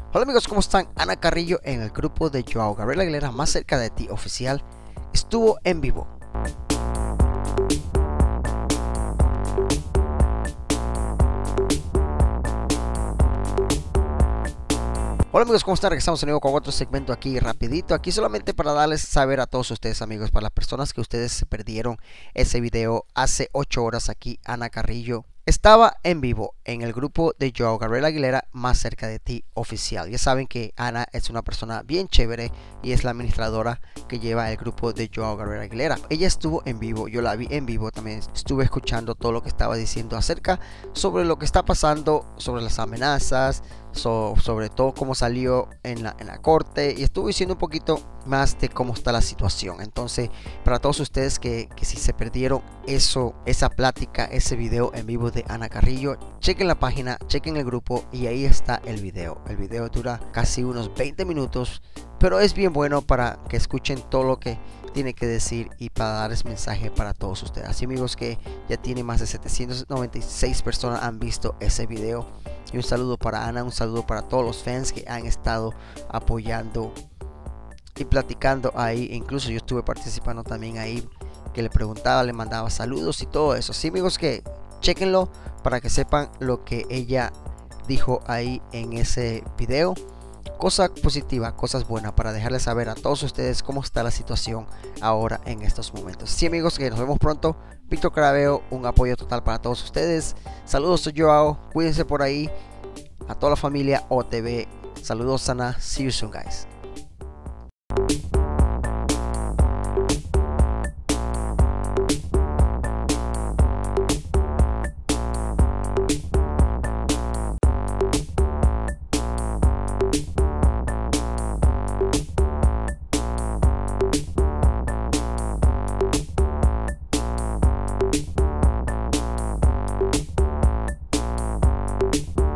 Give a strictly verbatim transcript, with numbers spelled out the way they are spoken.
Hola amigos, ¿cómo están? Ana Carrillo en el grupo de Joao Gabriel Aguilera, más cerca de ti oficial, estuvo en vivo. Hola amigos, ¿cómo están? Regresamos de nuevo con otro segmento aquí rapidito, aquí solamente para darles saber a todos ustedes amigos, para las personas que ustedes se perdieron ese video hace ocho horas aquí, Ana Carrillo estaba en vivo en el grupo de Joao Gabriel Aguilera, más cerca de ti oficial. Ya saben que Ana es una persona bien chévere y es la administradora que lleva el grupo de Joao Gabriel Aguilera. Ella estuvo en vivo, yo la vi en vivo, también estuve escuchando todo lo que estaba diciendo acerca sobre lo que está pasando, sobre las amenazas, So, sobre todo cómo salió en la, en la corte, y estuve diciendo un poquito más de cómo está la situación. Entonces, para todos ustedes que, que si se perdieron eso, esa plática, ese video en vivo de Ana Carrillo, chequen la página, chequen el grupo y ahí está el video. El video dura casi unos veinte minutos, pero es bien bueno para que escuchen todo lo que tiene que decir y para darles mensaje para todos ustedes. Así amigos, que ya tiene más de setecientas noventa y seis personas han visto ese video. Y un saludo para Ana, un saludo para todos los fans que han estado apoyando y platicando ahí. Incluso yo estuve participando también ahí, que le preguntaba, le mandaba saludos y todo eso. Así amigos, que chequenlo para que sepan lo que ella dijo ahí en ese video. Cosa positiva, cosas buenas, para dejarles saber a todos ustedes cómo está la situación ahora en estos momentos. Sí amigos, que nos vemos pronto. Víctor Caraveo, un apoyo total para todos ustedes. Saludos, soy Joao, cuídense por ahí. A toda la familia O T V, saludos Ana, see you soon guys.